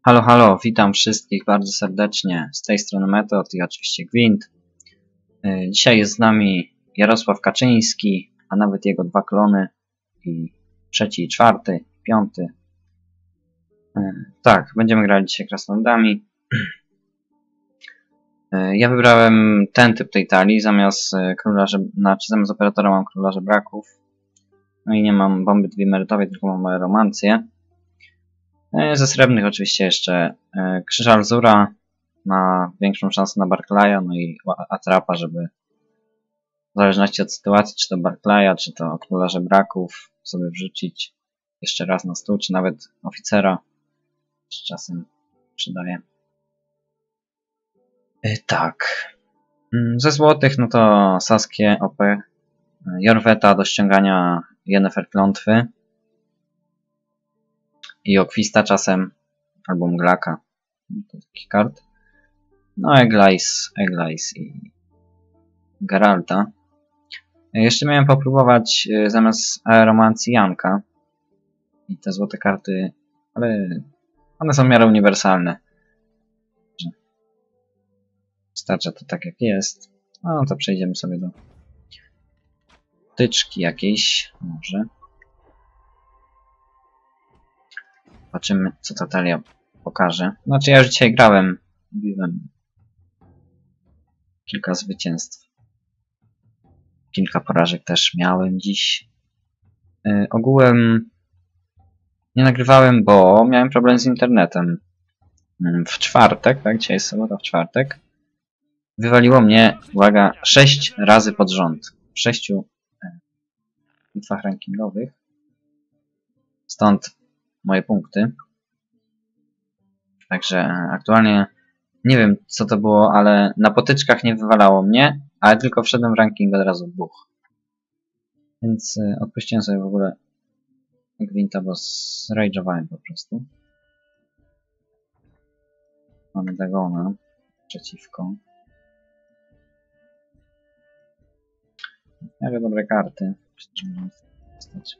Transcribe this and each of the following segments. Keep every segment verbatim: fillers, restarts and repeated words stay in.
Halo, halo, witam wszystkich bardzo serdecznie. Z tej strony Metod i oczywiście Gwint. Dzisiaj jest z nami Jarosław Kaczyński, a nawet jego dwa klony. I trzeci, i czwarty, i piąty. Tak, będziemy grali dzisiaj krasnoludami. Ja wybrałem ten typ tej talii, zamiast króla, znaczy zamiast operatora mam króla żebraków. No i nie mam bomby dwiemerytowej, tylko mam aeromancję. Ze srebrnych oczywiście jeszcze Krzyż Alzura ma większą szansę na Barclaya, no i Atrapa, żeby w zależności od sytuacji, czy to Barclaya, czy to Króla Żebraków sobie wrzucić jeszcze raz na stół, czy nawet oficera z czasem przydaje. Tak. Ze złotych no to Saskie O P, Jorweta do ściągania Yennefer klątwy i Okwista czasem, albo Mglaka. To taki kart. No Eglais, Eglais i Geralta. Jeszcze miałem popróbować zamiast aeromancji Janka. I te złote karty, ale one są w miarę uniwersalne. Starcza to tak jak jest. No to przejdziemy sobie do tyczki jakiejś, może. Zobaczymy, co ta talia pokaże. Znaczy ja już dzisiaj grałem. Mówiłem kilka zwycięstw. Kilka porażek też miałem dziś. Yy, ogółem nie nagrywałem, bo miałem problem z internetem. Yy, w czwartek, tak? Dzisiaj jest sobota, w czwartek. Wywaliło mnie, uwaga, sześć razy pod rząd. W sześciu yy, bitwach rankingowych. Stąd moje punkty. Także aktualnie nie wiem, co to było, ale na potyczkach nie wywalało mnie, ale tylko wszedłem w ranking od razu buch. Więc y, odpuściłem sobie w ogóle Gwinta, bo zrage'owałem po prostu. Mamy Dagona przeciwko. Miałem dobre karty. Stać.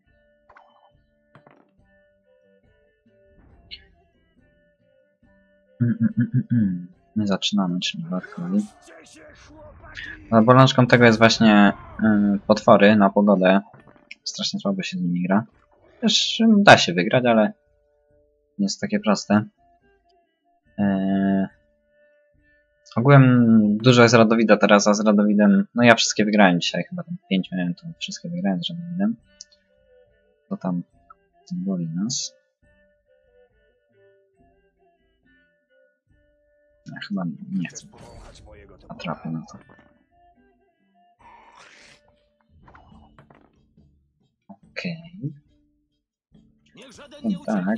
Mm, mm, mm, mm. My zaczynamy, czyli Barclay. Za bolączką tego jest właśnie yy, potwory na pogodę. Strasznie słabo się z nimi gra. Też da się wygrać, ale nie jest takie proste. Yy... Ogółem dużo jest Radowida teraz, a z Radowidem... No ja wszystkie wygrałem dzisiaj, chyba tam pięć miałem, to wszystkie wygrałem z Radowidem. To tam boli nas. Ja chyba nie chcę. Atrapy na to. Okej. Okay. No tak.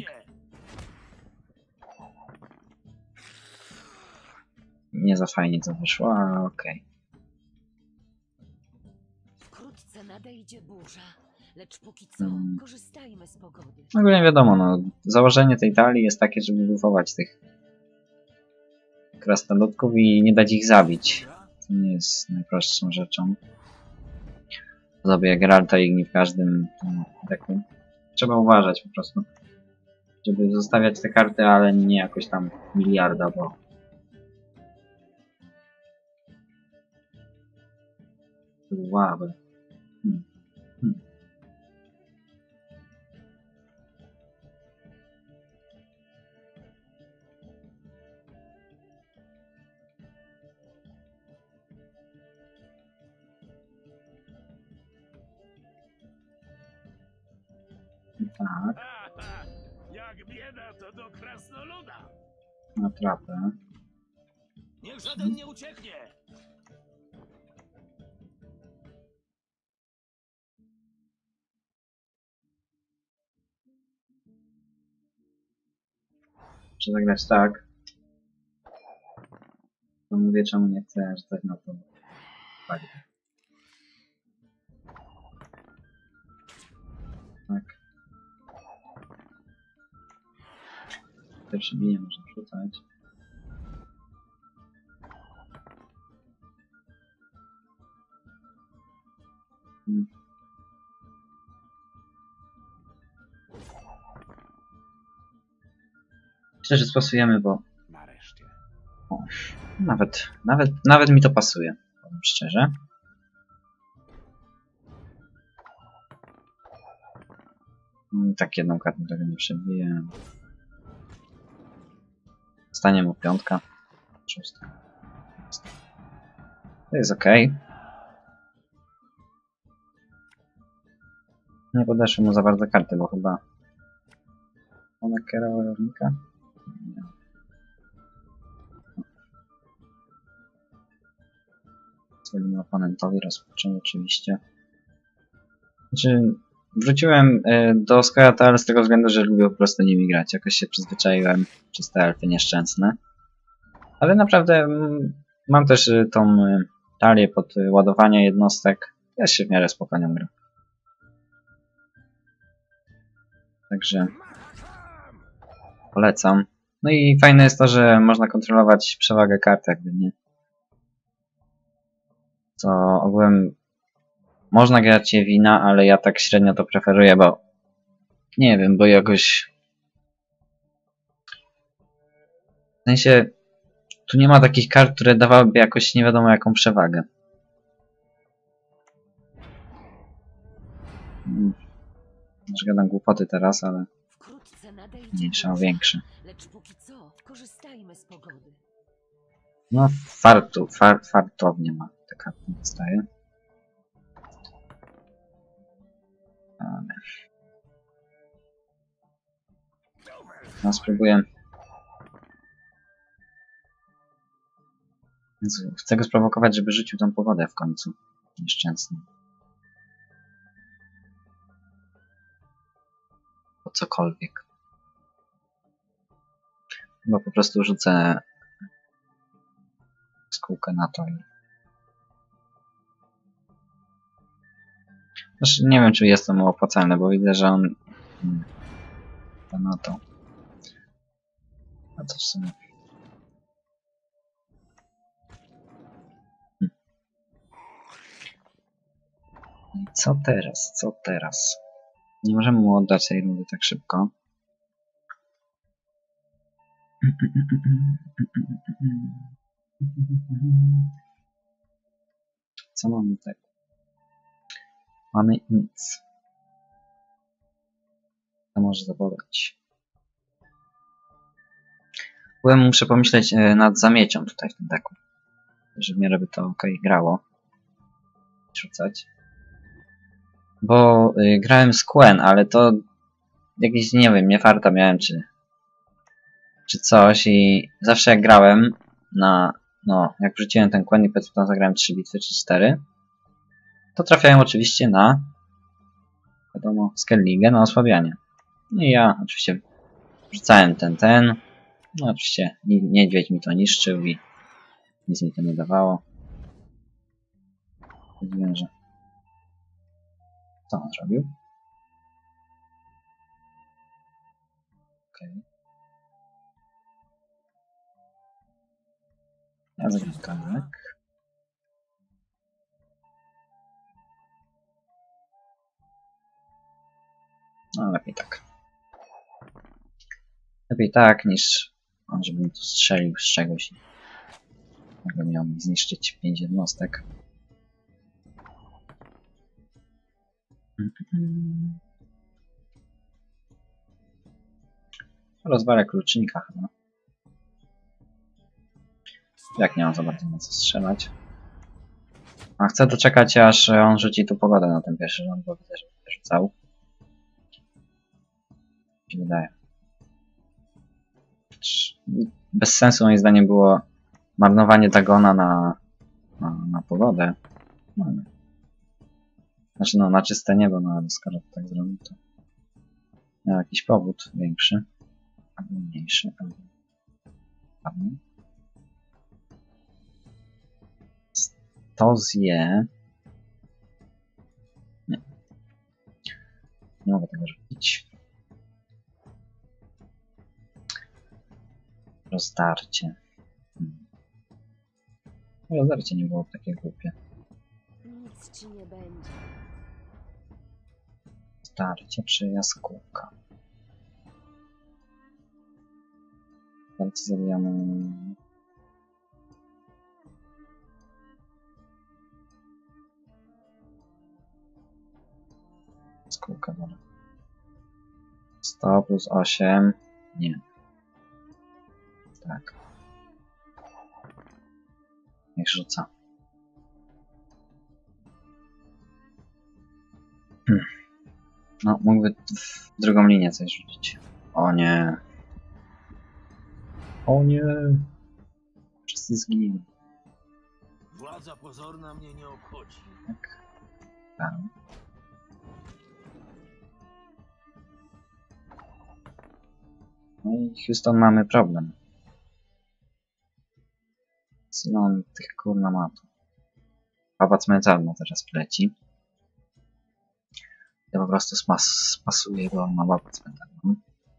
Nie za fajnie to wyszło, ale okej. Wkrótce nadejdzie burza, lecz póki co hmm. korzystajmy z pogody. Ogólnie wiadomo, no, założenie tej talii jest takie, żeby bufować tych krasnoludków i nie dać ich zabić. To nie jest najprostszą rzeczą. Zrobię Geralta i nie w każdym deku. Trzeba uważać po prostu, żeby zostawiać te karty, ale nie jakoś tam miliarda, bo wow. Hmm. Hmm. Tak. Jak bieda, to do krasnoluda. Atrapę. Niech żaden nie ucieknie. Muszę zagrać tak. To mówię, czemu nie chcę rzucać na to. Tak. Tak. Pierwszy bije można rzucać. Hmm. Myślę, że spasujemy, bo Nareszcie. o, nawet, nawet, nawet mi to pasuje, powiem szczerze. Tak jedną kartę tego nie przebiję. Stanie mu piątka. Szóstka. To jest ok. Nie podeszły mu za bardzo karty, bo chyba ona kierowała rolnika. Pozwolimy oponentowi rozpocząć oczywiście. Znaczy, wróciłem do Skyatala z tego względu, że lubię po prostu nimi grać. Jakoś się przyzwyczaiłem przez te elfy nieszczęsne. Ale naprawdę mam też tą talię pod ładowanie jednostek. Też się w miarę spokojnie gra. Także polecam. No i fajne jest to, że można kontrolować przewagę kart, jakby nie. Co ogółem można grać je wina, ale ja tak średnio to preferuję, bo nie wiem, bo jakoś w sensie tu nie ma takich kart, które dawałyby jakoś nie wiadomo jaką przewagę. Może gadam głupoty teraz, ale Wkrótce nadejdzie mniejsza o burza, większe. lecz póki co korzystajmy z pogody. No fartu, far, fartownie ma te karty dostaje. Ale... No spróbuję. Chcę go sprowokować, żeby rzucił tą pogodę w końcu. Nieszczęsny. Po cokolwiek. Chyba po prostu rzucę skółkę na to. Znaczy, nie wiem, czy jest to mu opłacalne, bo widzę, że on... Hmm, to na to. A to w sumie... Hmm. I co teraz? Co teraz? Nie możemy mu oddać tej rundy tak szybko. Co mamy tak? Mamy nic. To może zaboleć. Byłem muszę pomyśleć nad zamiecią tutaj w tym deku. Żeby mnie by to ok grało. Rzucać. Bo y, grałem z Quen, ale to jakiś, nie wiem, nie farta miałem czy czy coś i zawsze jak grałem na, no, jak wrzuciłem ten Quen i potem zagrałem trzy bitwy czy cztery, to trafiałem oczywiście na, wiadomo, Skellige, na osłabianie. No i ja oczywiście wrzucałem ten, ten, no oczywiście niedźwiedź mi to niszczył i nic mi to nie dawało. Mówiłem, że... Co on zrobił? Okej. Okay. Ja zagram kamek. No lepiej tak. Lepiej tak niż on, żeby mi tu strzelił z czegoś i jakby miał mi zniszczyć pięć jednostek. Rozwalę klucznika chyba. Jak nie mam za bardzo na co strzelać. A chcę doczekać, aż on rzuci tu pogodę na ten pierwszy rząd, bo widzę, że rzucał. Mi się wydaje. Bez sensu moim zdaniem było marnowanie Dagona na, na, na pogodę. No. Znaczy no na czyste niebo, no ale skoro tak zrobił, to miał jakiś powód większy. Albo mniejszy, albo... albo... To zje... Nie. Nie mogę tego robić. Rozdarcie. Hmm. Rozdarcie nie było takie głupie. Nic ci nie będzie. Rozdarcie czy jaskółka. Walce zabijamy... Skółka dobra. sto plus osiem. Nie. Tak. Niech rzuca. Hmm. No, mógłby w drugą linię coś rzucić. O nie. O nie. Wszyscy zginęli. Władza pozorna mnie nie obchodzi. Tak. Tak. No i Houston, mamy problem. Ile on tych kurna ma tu? Baba cmentarna teraz pleci. Ja po prostu spas spasuję, bo on ma babę cmentarną.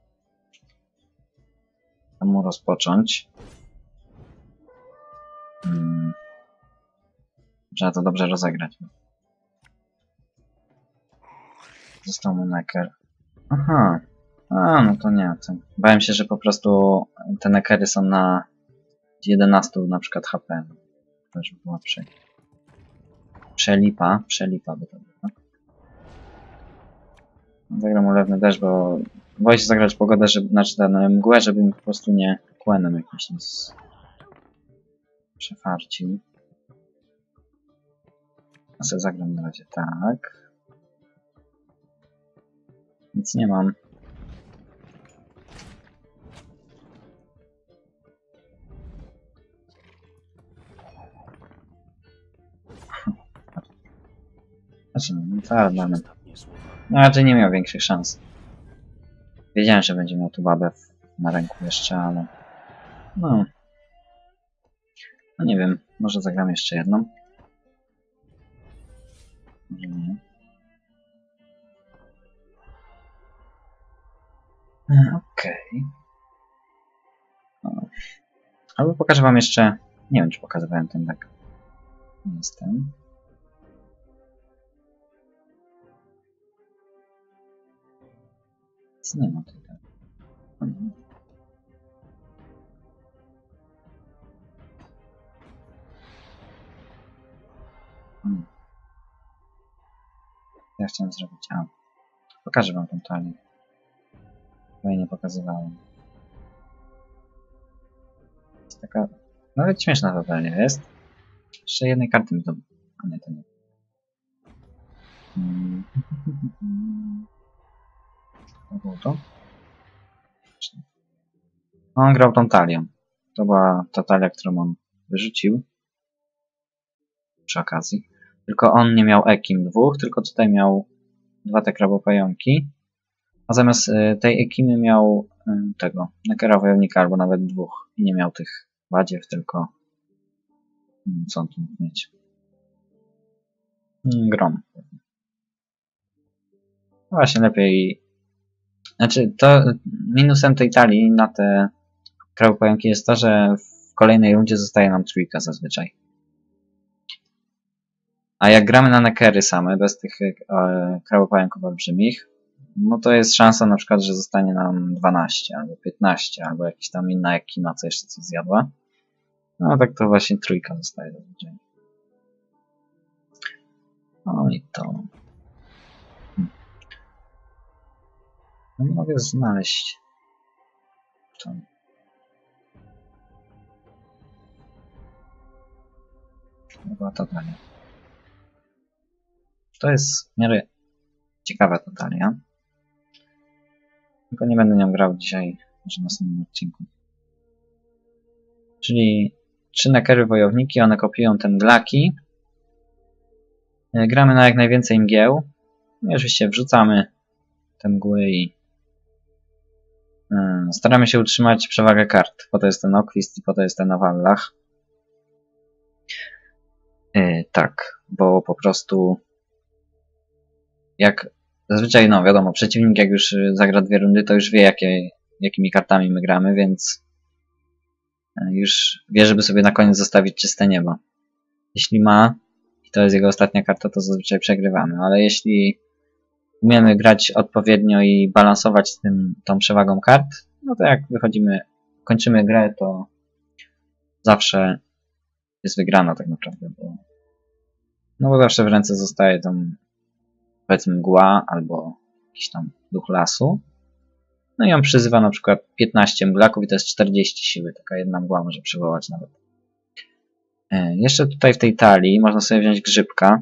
Chcę mu rozpocząć. Hmm. Trzeba to dobrze rozegrać. Został mu necker. Aha. A, no to nie. To... Bałem się, że po prostu te neckery są na jedenaście na przykład H P. To już była prze... przelipa. Przelipa by to było. Zagram ulewny deszcz, bo boję się zagrać pogodę, żeby, znaczy ten mgłę, żeby mi po prostu nie kłenem jakimś nie z... przefarcił. Ja sobie zagram na razie tak. Nic nie mam. Znaczy, no tak, mamy. No raczej nie miał większych szans. Wiedziałem, że będzie miał tu babę na ręku jeszcze, ale... No... No nie wiem, może zagram jeszcze jedną. Może nie. Okej. Okay. Albo pokażę wam jeszcze... Nie wiem, czy pokazywałem ten deck. Nie jestem. Nic nie ma tutaj. Hmm. Ja chciałem zrobić... A. Pokażę wam tą talię. Bo jej nie pokazywałem. Jest taka... Nawet śmieszna ta talia jest. Jeszcze jednej karty mi to... A nie, to nie. Hmm. To było to? On grał tą talią. To była ta talia, którą on wyrzucił. Przy okazji. Tylko on nie miał Ekim dwóch, tylko tutaj miał dwa te krabopająki. A zamiast y, tej Ekimy miał y, tego, Neckera wojownika, albo nawet dwóch. I nie miał tych badziew, tylko... Hmm, co on tu mógł mieć? Hmm, grom. No właśnie, lepiej... Znaczy, to minusem tej talii na te krabopająki jest to, że w kolejnej rundzie zostaje nam trójka zazwyczaj. A jak gramy na Neckery same, bez tych e, krabopająków olbrzymich, no to jest szansa na przykład, że zostanie nam dwanaście, albo piętnaście, albo jakiś tam inna Ekima, co jeszcze coś zjadła. No a tak to właśnie trójka zostaje zazwyczaj. No i to... Hmm. No nie mogę znaleźć... To... To była ta talia. To jest w miarę ciekawa ta talia. Tylko nie będę nią grał dzisiaj, może w następnym odcinku. Czyli trzy Neckery wojowniki, one kopiują te mglaki. Gramy na jak najwięcej mgieł. No i oczywiście wrzucamy te mgły i hmm, staramy się utrzymać przewagę kart. Po to jest ten Okwist i po to jest ten Awallach. Yy, tak, bo po prostu jak zazwyczaj, no wiadomo, przeciwnik jak już zagra dwie rundy, to już wie jakie, jakimi kartami my gramy, więc już wie, żeby sobie na koniec zostawić czyste niebo. Jeśli ma, i to jest jego ostatnia karta, to zazwyczaj przegrywamy, ale jeśli umiemy grać odpowiednio i balansować z tym, tą przewagą kart, no to jak wychodzimy kończymy grę, to zawsze jest wygrana tak naprawdę, bo no bo zawsze w ręce zostaje tam powiedzmy mgła albo jakiś tam duch lasu. No i on przyzywa na przykład piętnaście mglaków i to jest czterdzieści siły. Taka jedna mgła może przywołać nawet. E, jeszcze tutaj w tej talii można sobie wziąć grzybka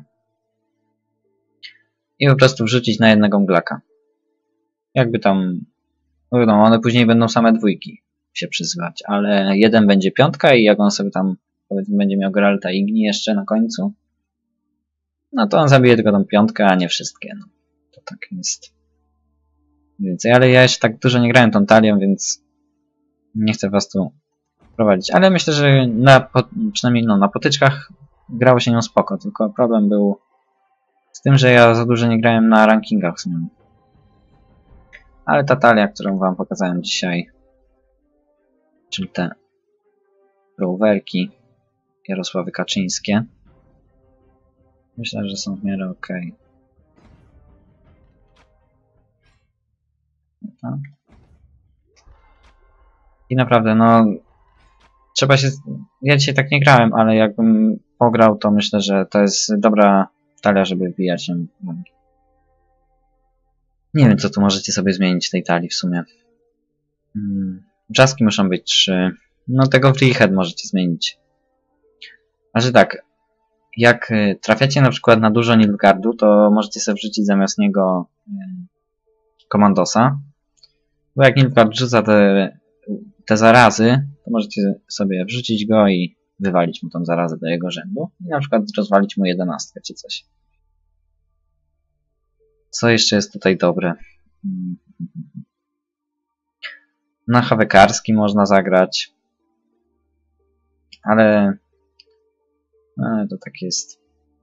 i po prostu wrzucić na jednego mglaka. Jakby tam, no wiadomo, one później będą same dwójki się przyzywać, ale jeden będzie piątka i jak on sobie tam powiedzmy będzie miał Geralta i Igni jeszcze na końcu, no to on zabije tylko tą piątkę, a nie wszystkie. No, to tak jest. Więcej, ale ja jeszcze tak dużo nie grałem tą talią, więc nie chcę was tu prowadzić. Ale myślę, że na, przynajmniej no, na potyczkach grało się nią spoko, tylko problem był z tym, że ja za dużo nie grałem na rankingach z nią. Ale ta talia, którą wam pokazałem dzisiaj, czyli te rowerki Jarosławy Kaczyńskie, myślę, że są w miarę ok. Tak. I naprawdę, no trzeba się... Ja dzisiaj tak nie grałem, ale jakbym pograł, to myślę, że to jest dobra talia, żeby wbijać ją. Nie wiem, co tu możecie sobie zmienić w tej talii w sumie. Hmm. Brzaski muszą być trzy. No tego Freehead możecie zmienić. A że tak, jak trafiacie na przykład na dużo Nilfgaardu, to możecie sobie wrzucić zamiast niego Komandosa. Bo jak Nilfgaard rzuca te, te zarazy, to możecie sobie wrzucić go i wywalić mu tą zarazę do jego rzędu. I na przykład rozwalić mu jedenastkę czy coś. Co jeszcze jest tutaj dobre? Na hawekarski można zagrać. Ale... ale to tak jest.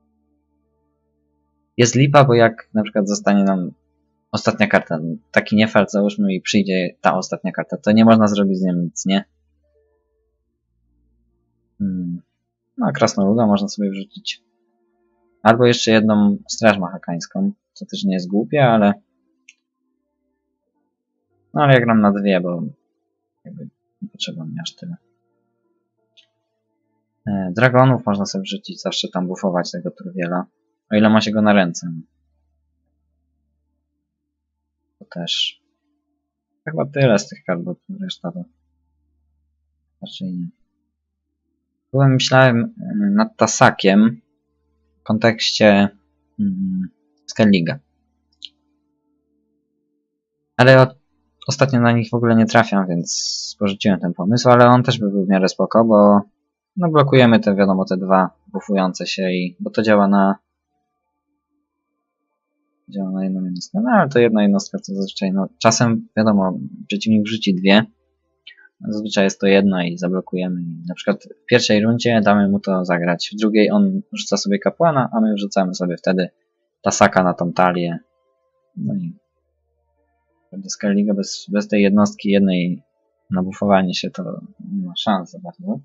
Jest lipa, bo jak na przykład zostanie nam ostatnia karta, taki niefart załóżmy i przyjdzie ta ostatnia karta, to nie można zrobić z nią nic, nie? Hmm. No a krasnoluda można sobie wrzucić. Albo jeszcze jedną straż mahakańską, co też nie jest głupie, ale... no ale ja gram na dwie, bo jakby nie potrzeba mi aż tyle. E, dragonów można sobie wrzucić, zawsze tam buffować tego turwiela, o ile ma się go na ręce. To też... chyba tyle z tych kart, bo reszta to raczej nie. Byłem, myślałem nad Tasakiem w kontekście mm, Skelliga. Ale od, ostatnio na nich w ogóle nie trafiam, więc porzuciłem ten pomysł, ale on też by był w miarę spoko, bo no blokujemy te, wiadomo, te dwa buffujące się i bo to działa na działa na jedną jednostkę, no ale to jedna jednostka to zazwyczaj, no czasem wiadomo, przeciwnik wrzuci dwie, zazwyczaj jest to jedna i zablokujemy. Na przykład w pierwszej rundzie damy mu to zagrać, w drugiej on rzuca sobie kapłana, a my wrzucamy sobie wtedy Tasaka na tą talię. No i Skelliga bez, bez tej jednostki jednej na buffowanie się to nie ma szans za bardzo.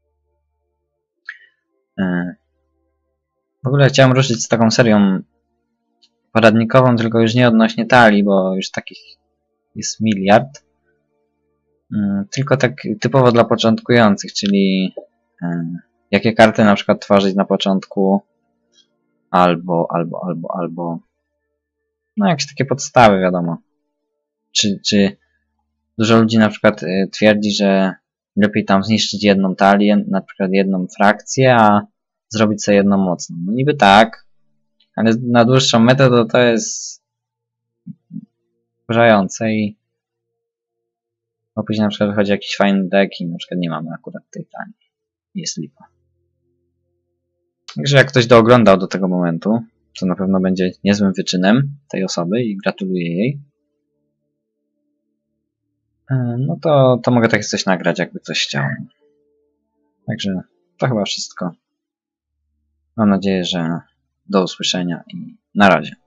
W ogóle chciałem ruszyć z taką serią poradnikową, tylko już nie odnośnie talii, bo już takich jest miliard. Tylko tak typowo dla początkujących, czyli jakie karty na przykład tworzyć na początku, albo, albo, albo, albo no jakieś takie podstawy, wiadomo. Czy, czy dużo ludzi na przykład twierdzi, że lepiej tam zniszczyć jedną talię, na przykład jedną frakcję, a zrobić sobie jedną mocną. No niby tak, ale na dłuższą metę to, to jest wkurzające i bo później na przykład wychodzi jakiś fajny deck i na przykład nie mamy akurat tej talii. Jest lipa. Także jak ktoś dooglądał do tego momentu, to na pewno będzie niezłym wyczynem tej osoby i gratuluję jej. No to, to mogę takie coś nagrać, jakby ktoś chciał. Także to chyba wszystko. Mam nadzieję, że do usłyszenia i na razie.